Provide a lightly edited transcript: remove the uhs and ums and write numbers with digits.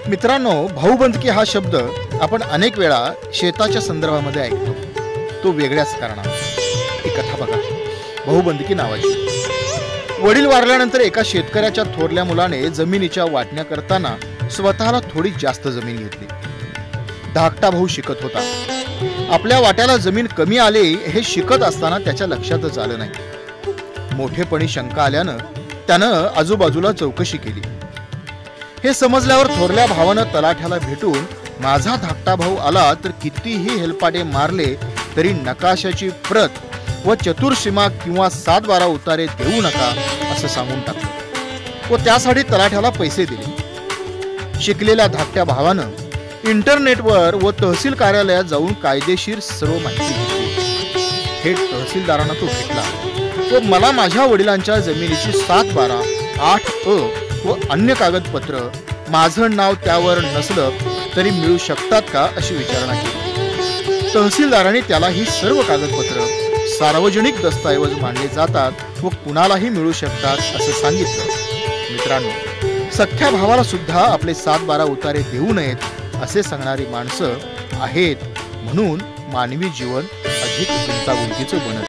मित्रांनो, भाऊबंदकी हा शब्द आपण अनेक वेळा शेताच्या संदर्भामध्ये ऐकतो, तो वेगळ्याच कारणाने. ही कथा बघा, भाऊबंदकी नावाची. वडील वारल्यानंतर एका शेतकऱ्याच्या थोरल्या मुलाने जमिनीच्या वाटण्या करताना स्वतःला थोडी जास्त जमीन घेतली. धाकटा भाऊ शिकत होता. आपल्या वाट्याला जमीन कमी आली हे शिकत असताना त्याच्या लक्षातच आलं नाही. मोठेपणी शंका आल्यानं त्यानं आजूबाजूला चौकशी केली. हे समजल्यावर थोरल्या भावानं तलाठ्याला भेटून माझा धाकटा भाऊ आला तर कितीही हेलपाटे मारले तरी नकाशाची प्रत व चतुर्सीमा किंवा 7-12 उतारे देऊ नका असं सांगून टाकलं व त्यासाठी तलाठ्याला पैसे दिले. शिकलेल्या धाकट्या भावानं इंटरनेटवर व तहसील कार्यालयात जाऊन कायदेशीर सर्व माहिती घेतली. थेट तहसीलदारांना तो भेटला व मला माझ्या वडिलांच्या जमिनीची 7-12, 8 व अन्य कागदपत्र माझं नाव त्यावर नसलं तरी मिळू शकतात का अशी विचारणा केली. तहसीलदारांनी त्याला ही सर्व कागदपत्र सार्वजनिक दस्तऐवज मानले जातात व कुणालाही मिळू शकतात असं सांगितलं. मित्रांनो, सख्ख्या भावाला सुद्धा आपले 7-12 उतारे देऊ नयेत असे सांगणारी माणसं आहेत, म्हणून मानवी जीवन अधिक गुंतागुंतीचं बनत.